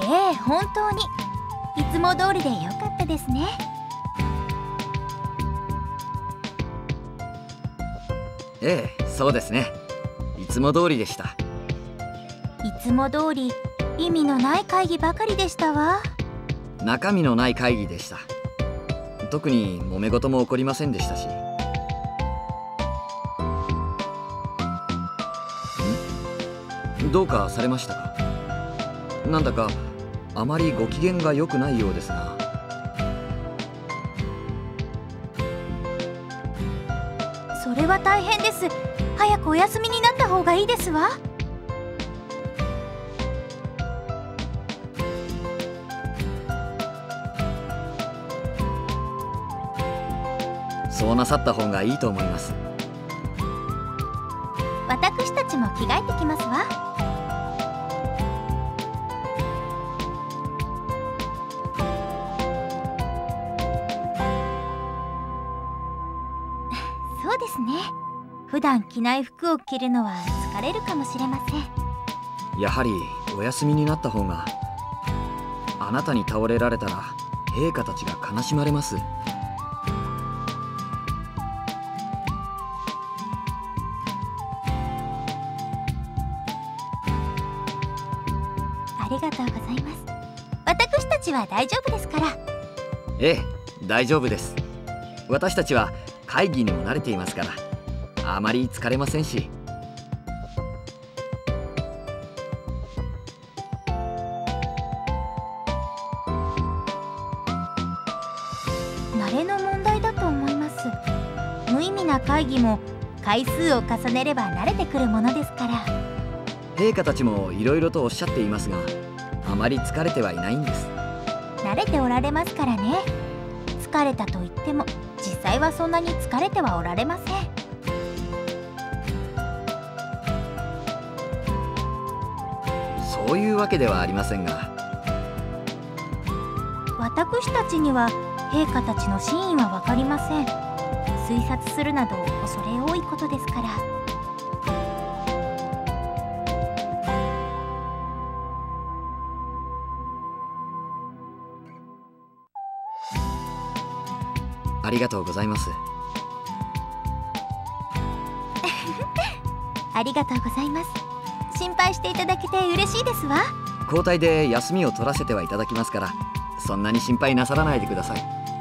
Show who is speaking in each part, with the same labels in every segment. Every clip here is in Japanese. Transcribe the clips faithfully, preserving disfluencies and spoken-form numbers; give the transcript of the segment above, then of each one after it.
Speaker 1: ええ、本当にいつも通りでよかったですね。
Speaker 2: ええ、そうですね。いつも通りでした。
Speaker 1: いつも通り意味のない会議ばかりでしたわ。
Speaker 2: 中身のない会議でした。特に揉め事も起こりませんでしたし。ん？どうかされましたか？なんだかあまりご機嫌が良くないようですが。
Speaker 1: それは大変です。早くお休みになった方がいいですわ。
Speaker 2: そうなさった方がいいと思います。
Speaker 1: 私たちも着替えてきますわ。そうですね。普段着ない服を着るのは疲れるかもしれません。
Speaker 2: やはりお休みになった方が。あなたに倒れられたら陛下たちが悲しまれます。
Speaker 1: ありがとうございます。私たちは大丈夫ですから。
Speaker 2: ええ、大丈夫です。私たちは会議にも慣れていますから、あまり疲れませんし。
Speaker 1: 慣れの問題だと思います。無意味な会議も回数を重ねれば慣れてくるものですから。
Speaker 2: 陛下たちもいろいろとおっしゃっていますが、あまり疲れてはいないんです。
Speaker 1: 慣れておられますからね。疲れたと言っても実際はそんなに疲れてはおられません。
Speaker 2: そういうわけではありませんが。
Speaker 1: 私たちには陛下たちの真意は分かりません。推察するなど恐れ多いことですから。
Speaker 2: ありがとうございます。
Speaker 1: ありがとうございます。心配していただけて嬉しいですわ。
Speaker 2: 交代で休みを取らせてはいただきますから、そんなに心配なさらないでください。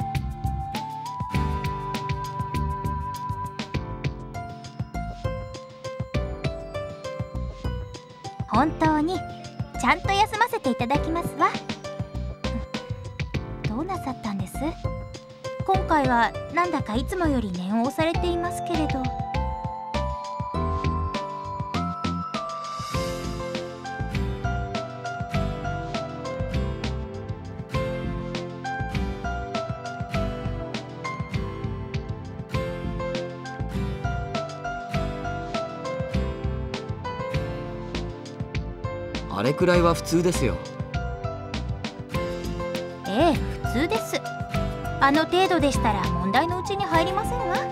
Speaker 1: 本当にちゃんと休ませていただきますわ。どうなさったんです？今回はなんだかいつもより念を押されていますけれど。
Speaker 2: あれくらいは普通ですよ。
Speaker 1: ええ、普通です。あの程度でしたら問題のうちに入りませんわ。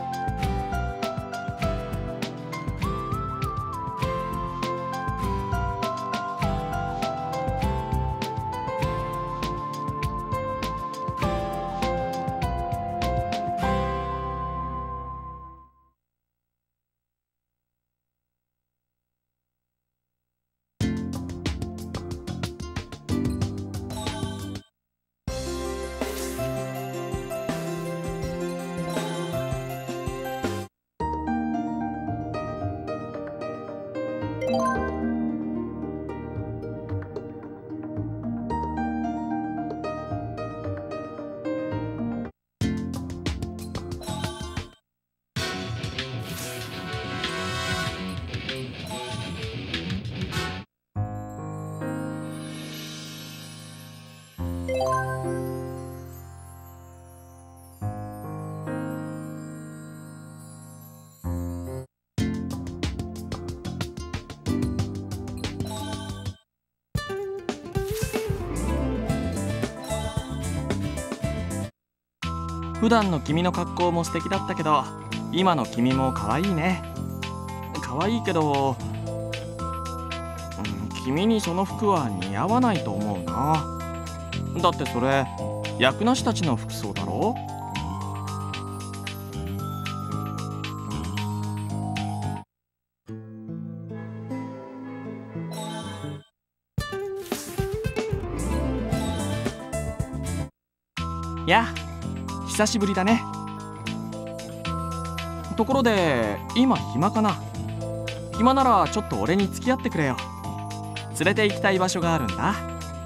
Speaker 3: 普段の君の格好も素敵だったけど、今の君も可愛いね。可愛いけど、うん、 君にその服は似合わないと思うな。だってそれ役なしたちの服装だろ。やあ、久しぶりだね。ところで今暇かな？暇ならちょっと俺に付き合ってくれよ。連れて行きたい場所があるんだ。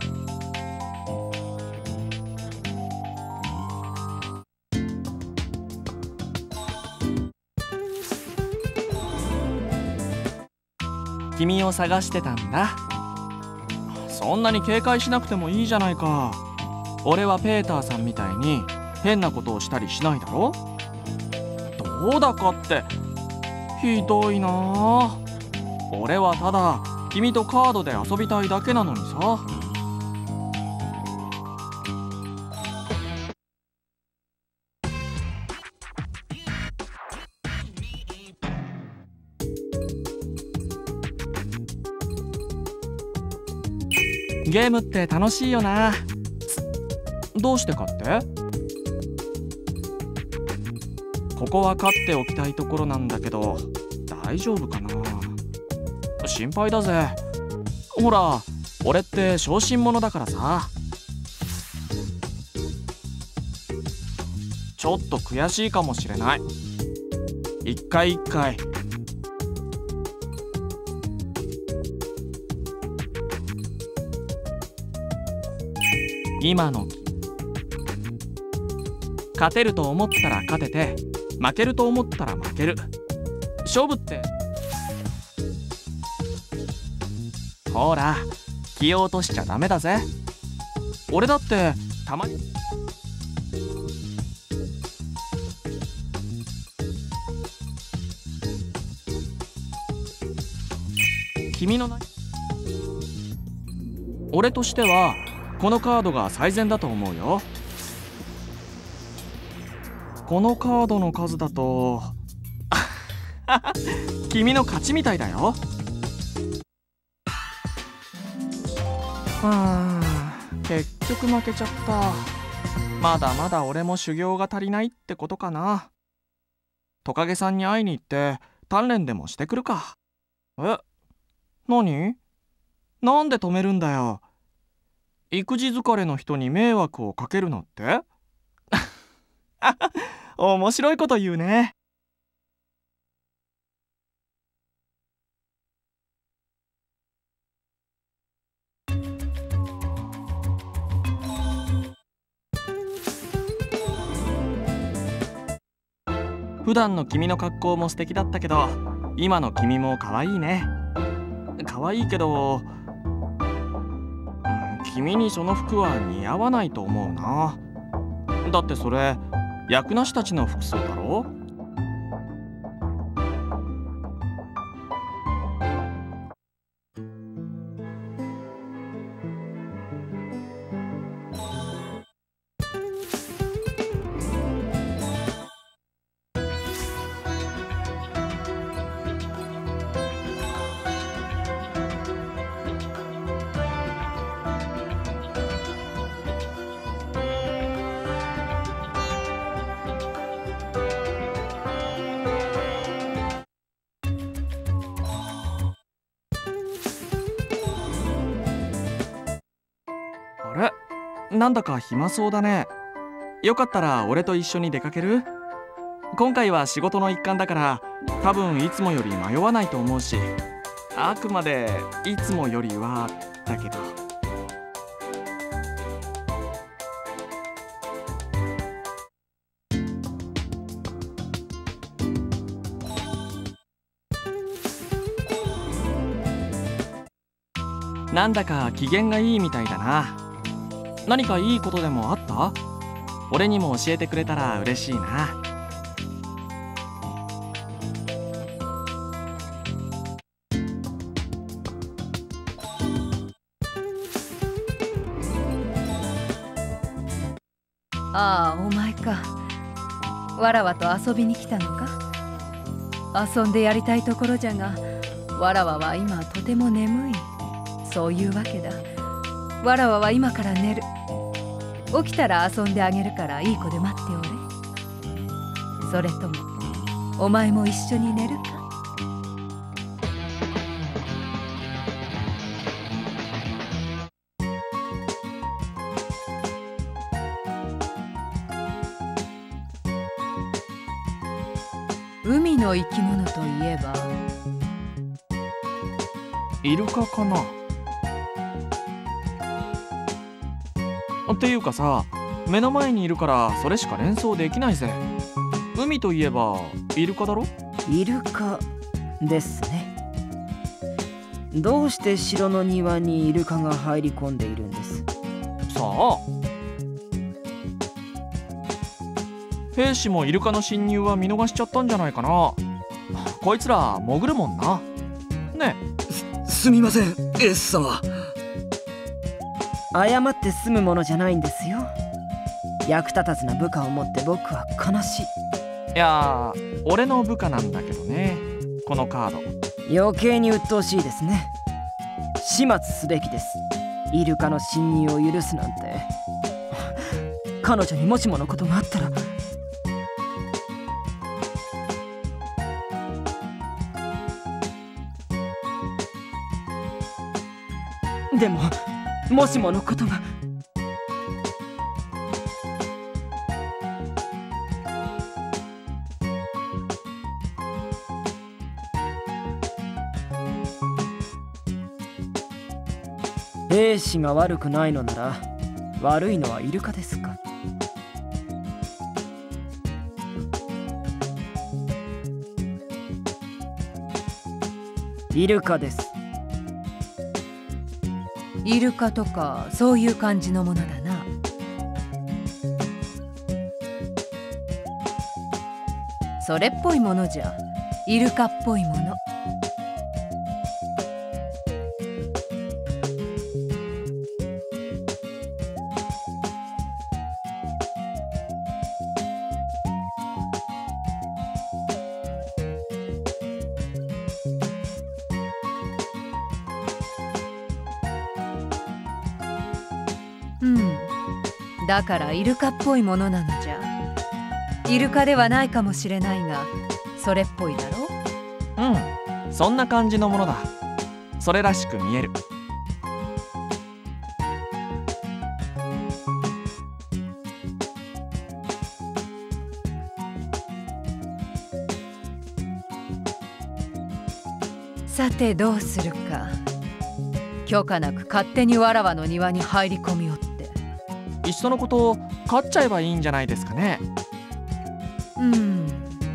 Speaker 3: 君を探してたんだ。そんなに警戒しなくてもいいじゃないか。俺はペーターさんみたいに変なことをしたりしないだろ。どうだかってひどいなあ。俺はただ君とカードで遊びたいだけなのにさ。ゲームって楽しいよな。どうしてかって？ここは勝っておきたいところなんだけど大丈夫かな。心配だぜ。ほら俺って小心者だからさ。ちょっと悔しいかもしれない。一回一回今の勝てると思ったら勝てて負けると思ったら負ける。勝負ってほら気を落としちゃダメだぜ。俺だってたまに君のない俺としてはこのカードが最善だと思うよ。このカードの数だと君の勝ちみたいだよ。はあ、結局負けちゃった。まだまだ俺も修行が足りないってことかな。トカゲさんに会いに行って鍛錬でもしてくるか。え、何？なんで止めるんだよ。育児疲れの人に迷惑をかけるのって面白いこと言うね。普段の君の格好も素敵だったけど今の君も可愛いね。可愛いけど君にその服は似合わないと思うな。だってそれ役なしたちの服装だろ。なんだか暇そうだね。よかったら俺と一緒に出かける？今回は仕事の一環だから多分いつもより迷わないと思うし、あくまでいつもよりはだけど。なんだか機嫌がいいみたいだな。何かいいことでもあった？俺にも教えてくれたら嬉しいな。
Speaker 4: ああ、お前か。わらわと遊びに来たのか。遊んでやりたいところじゃが、わらわは今とても眠い。 そういうわけだ。わらわは今から寝る。起きたら遊んであげるからいい子で待っておれ。それともお前も一緒に寝るか？海の生き物といえば
Speaker 3: イルカかな。っていうかさ、目の前にいるからそれしか連想できないぜ。海といえばイルカだろ。
Speaker 5: イルカですね。どうして城の庭にイルカが入り込んでいるんです？
Speaker 3: さあ、兵士もイルカの侵入は見逃しちゃったんじゃないかな。こいつら潜るもんな。ね
Speaker 2: え、す、すみませんエース様。
Speaker 5: 謝って済むものじゃないんですよ。役立たずな部下を持って僕は悲しい。
Speaker 3: いやー、俺の部下なんだけどね、このカード。
Speaker 5: 余計に鬱陶しいですね。始末すべきです。イルカの侵入を許すなんて。彼女にもしものことがあったら。でももしものことが。兵士が悪くないのなら悪いのはイルカですか？イルカです。
Speaker 4: イルカとかそういう感じのものだな。それっぽいものじゃ。イルカっぽいもの。うん、だからイルカっぽいものなのじゃ。イルカではないかもしれないが、それっぽいだろ。
Speaker 3: うん、そんな感じのものだ。それらしく見える。
Speaker 4: さてどうするか。許可なく勝手にわらわの庭に入り込みよって。
Speaker 3: いっそのこと飼っちゃえばいいんじゃないですかね。
Speaker 4: うん。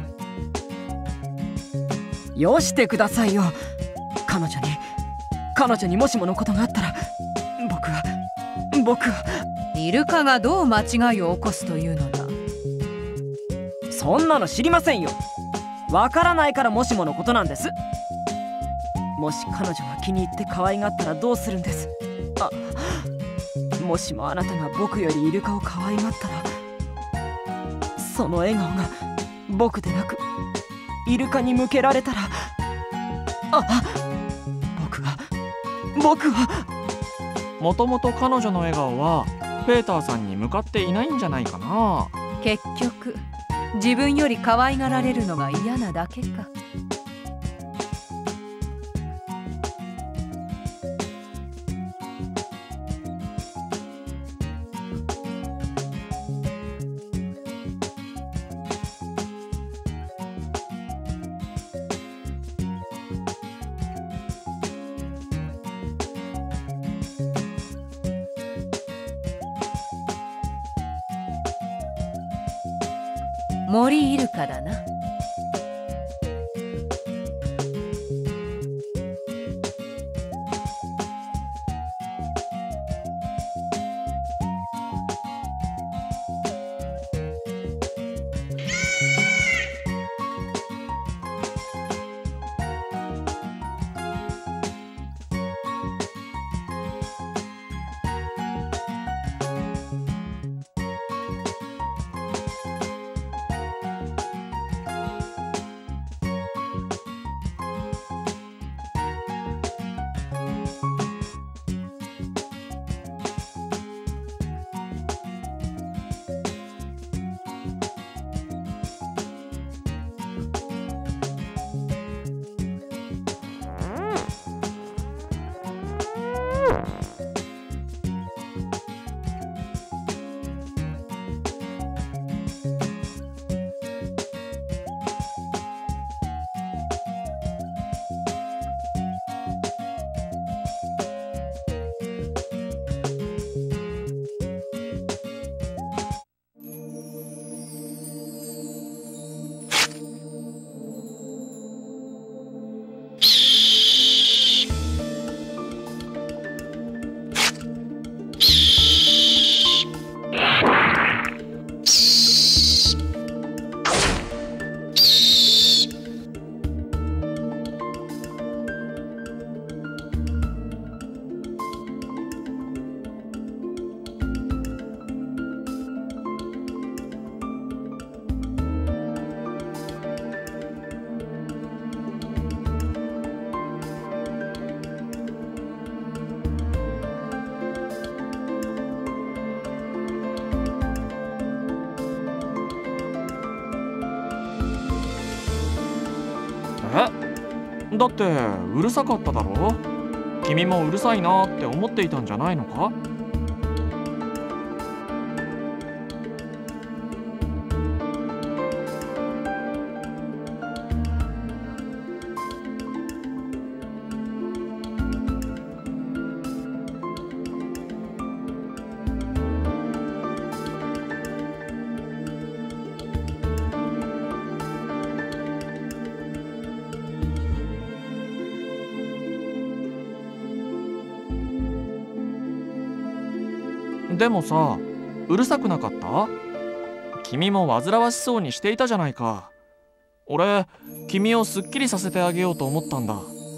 Speaker 5: よしてくださいよ。彼女に彼女にもしものことがあったら僕は僕は。
Speaker 4: イルカがどう間違いを起こすというのだ。
Speaker 5: そんなの知りませんよ。わからないからもしものことなんです。もし彼女が気に入って可愛がったらどうするんです？あ、もしもあなたが僕よりイルカを可愛がったら、その笑顔が僕でなくイルカに向けられたら、あ、僕は僕は
Speaker 3: もともと彼女の笑顔はペーターさんに向かっていないんじゃないかな。
Speaker 4: 結局自分より可愛がられるのが嫌なだけか。森イルカだな。
Speaker 3: だってうるさかっただろ。君もうるさいなって思っていたんじゃないのか？でもさ、うるさくなかった？君も煩わしそうにしていたじゃないか。俺、君をすっきりさせてあげようと思ったんだ。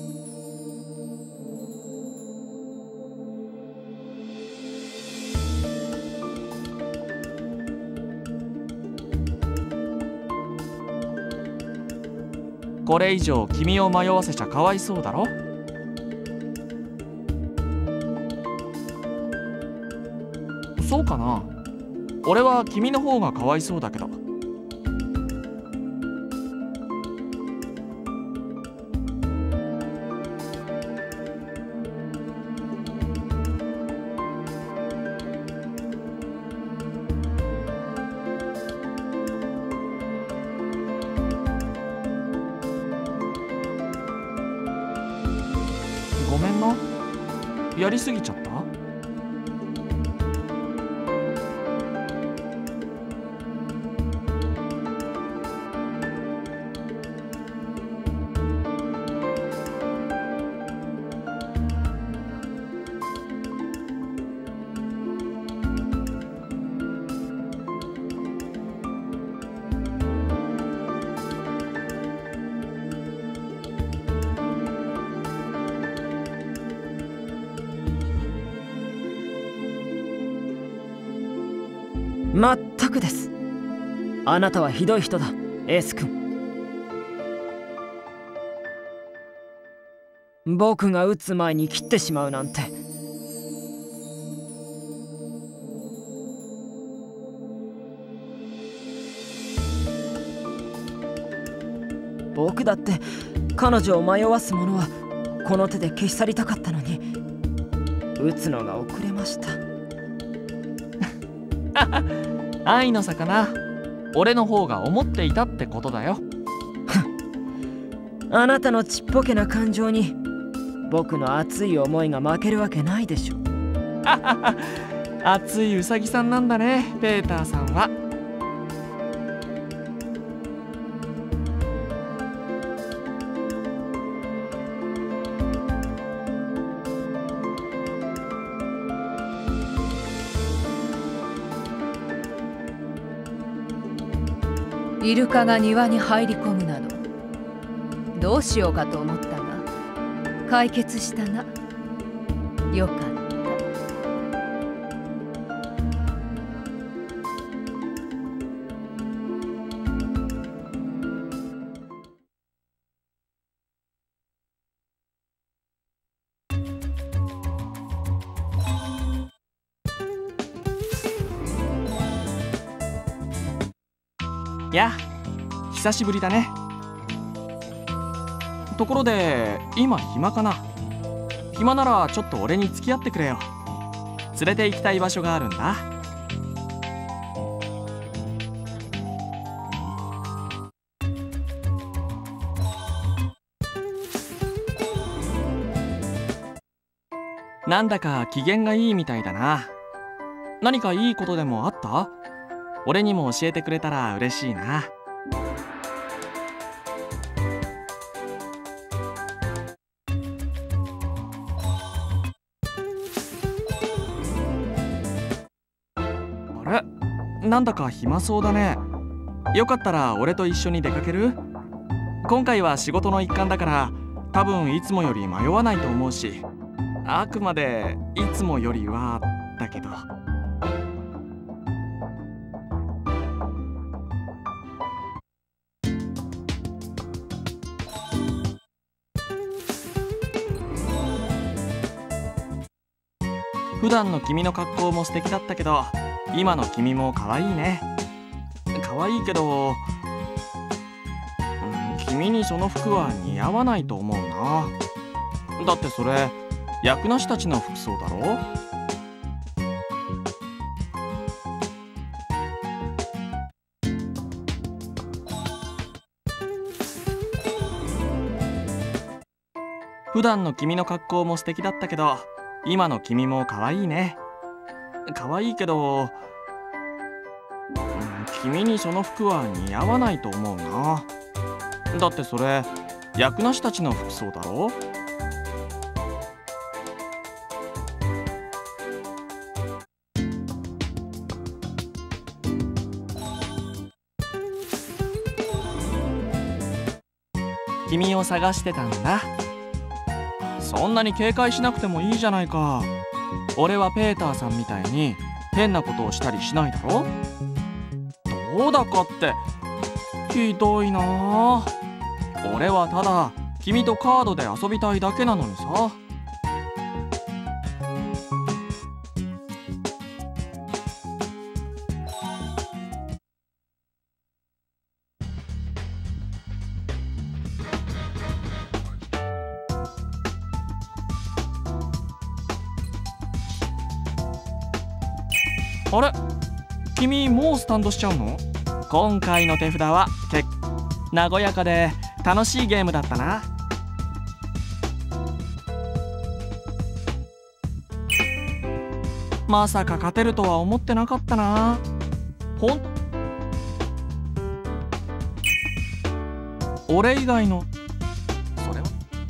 Speaker 3: これ以上君を迷わせちゃかわいそうだろ。そうかな。俺は君の方がかわいそうだけど。ごめんな。やりすぎちゃった？
Speaker 5: まったくです。あなたはひどい人だ、エース君。僕が撃つ前に切ってしまうなんて。僕だって彼女を迷わすものはこの手で消し去りたかったのに、撃つのが遅れました。
Speaker 3: 愛の差かな。俺の方が思っていたってことだよ。
Speaker 5: あなたのちっぽけな感情に僕の熱い思いが負けるわけないでしょ。
Speaker 3: 熱いウサギさんなんだね、ペーターさんは。
Speaker 4: イルカが庭に入り込むなど、どうしようかと思ったが解決したな。よかった。
Speaker 3: やあ、久しぶりだね。ところで今暇かな？暇ならちょっと俺に付き合ってくれよ。連れて行きたい場所があるんだ。なんだか機嫌がいいみたいだな。何かいいことでもあった？俺にも教えてくれたら嬉しいな。あれ？なんだか暇そうだね。よかったら俺と一緒に出かける？今回は仕事の一環だから多分いつもより迷わないと思うし、あくまでいつもよりはだけど。普段の君の格好も素敵だったけど、今の君も可愛いね。可愛いけど、うん、 君にその服は似合わないと思うな。だってそれ役なしたちの服装だろ。普段の君の格好も素敵だったけど、今の君も可愛いね。可愛いけど、うん、君にその服は似合わないと思うな。だってそれ役なしたちの服装だろ。君を探してたんだ。そんなに警戒しなくてもいいじゃないか。俺はペーターさんみたいに変なことをしたりしないだろ。どうだかってひどいなあ。俺はただ君とカードで遊びたいだけなのにさ。あれ、君もうスタンドしちゃうの？今回の手札は結構和やかで楽しいゲームだったな。まさか勝てるとは思ってなかったな。ほん俺以外のそれは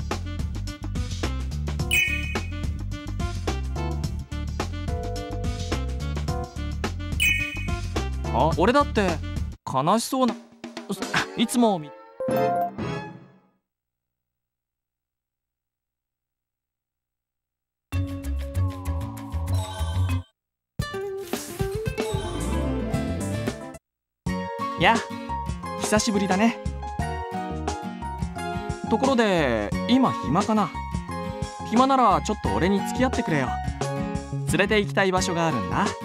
Speaker 3: あ、俺だって悲しそうな、いつもみや、久しぶりだね。ところで今暇かな？暇ならちょっと俺に付き合ってくれよ。連れて行きたい場所があるんだ。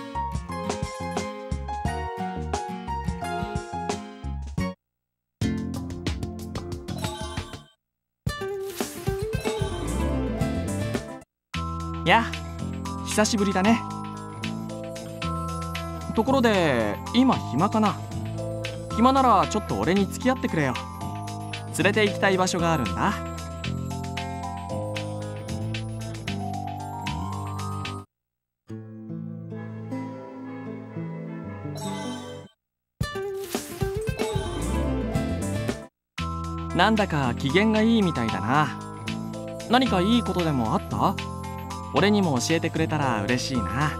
Speaker 3: や、久しぶりだね。ところで今暇かな？暇ならちょっと俺に付き合ってくれよ。連れて行きたい場所があるんだ。なんだか機嫌がいいみたいだな。何かいいことでもあった？俺にも教えてくれたら嬉しいな。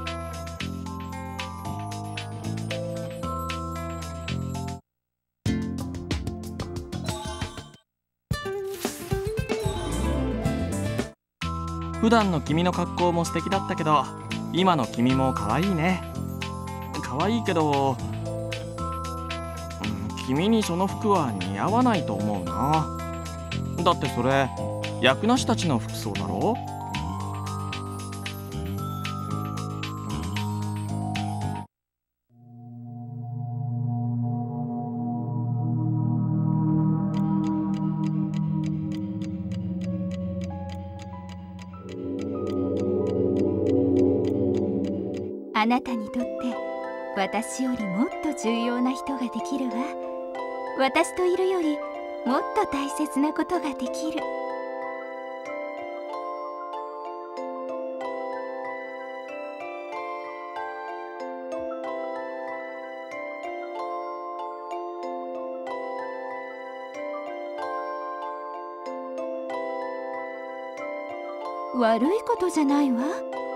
Speaker 3: 普段の君の格好も素敵だったけど、今の君も可愛いね。可愛いけど、うん、君にその服は似合わないと思うな。だってそれ役なしたちの服装だろ。
Speaker 1: あなたにとって私よりもっと重要な人ができるわ。私といるよりもっと大切なことができる。悪いことじゃないわ。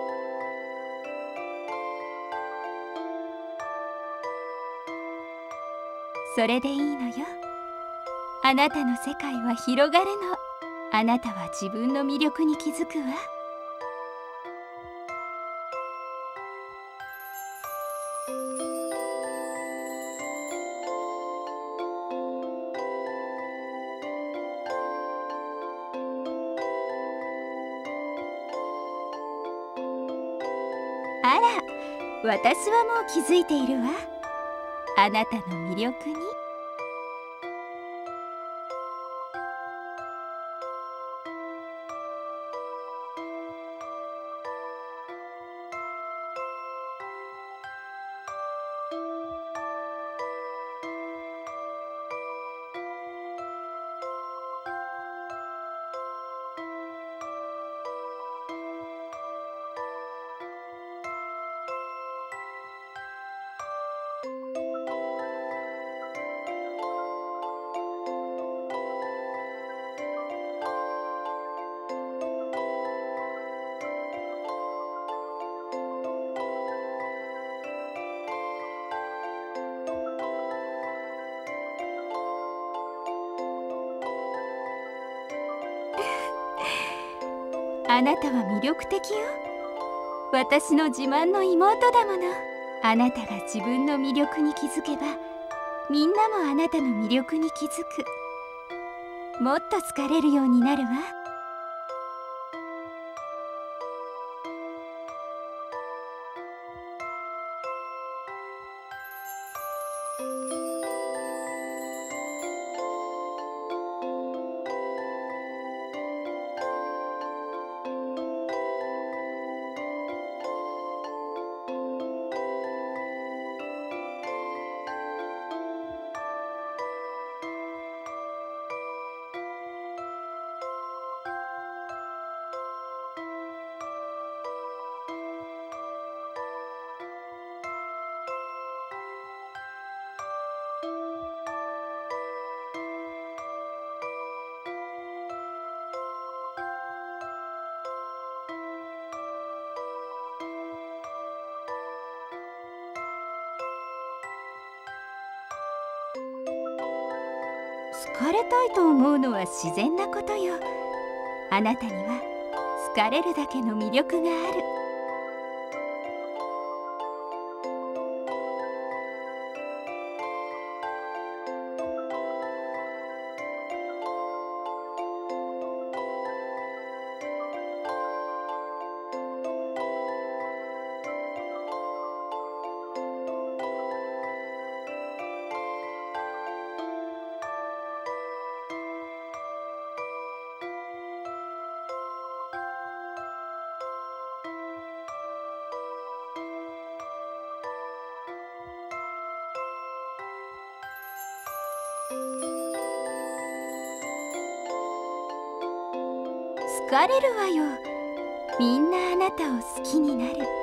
Speaker 1: それでいいのよ。あなたの世界は広がるの。あなたは自分の魅力に気づくわ。あら、私はもう気づいているわ。あなたの魅力に。 あなたは魅力的よ。私の自慢の妹だもの。あなたが自分の魅力に気づけば、みんなもあなたの魅力に気づく。もっと好かれるようになるわ。好かれたいと思うのは自然なことよ。あなたには好かれるだけの魅力がある。好かれるわよ。みんなあなたを好きになる。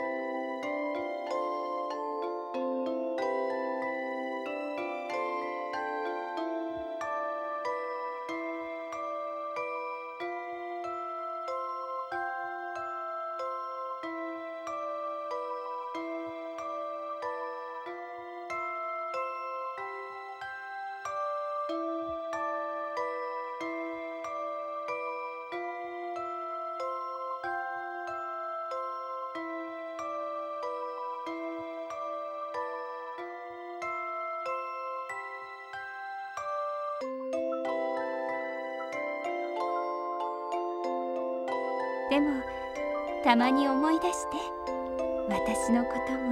Speaker 1: でもたまに思い出して、私のことも。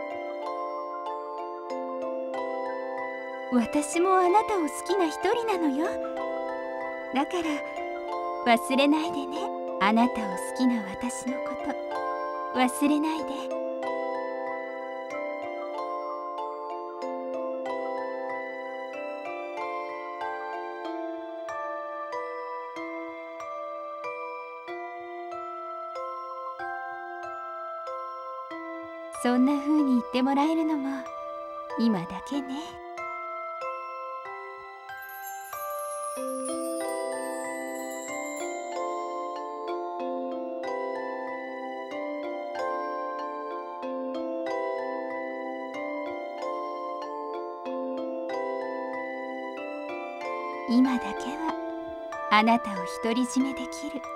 Speaker 1: 私もあなたを好きな一人なのよ。だから忘れないでね。あなたを好きな私のこと忘れないで。そんな風に言ってもらえるのも今だけね。今だけはあなたを独り占めできる。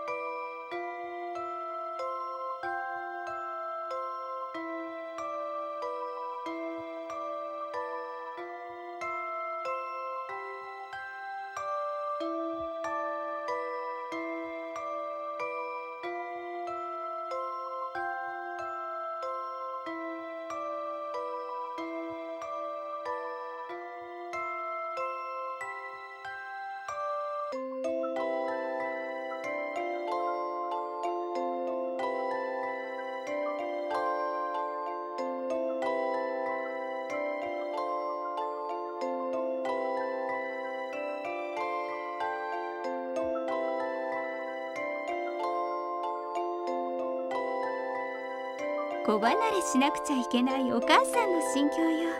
Speaker 1: 子離れしなくちゃいけないお母さんの心境よ。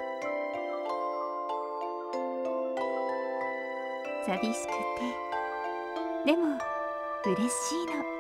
Speaker 1: 寂しくて、でも嬉しいの。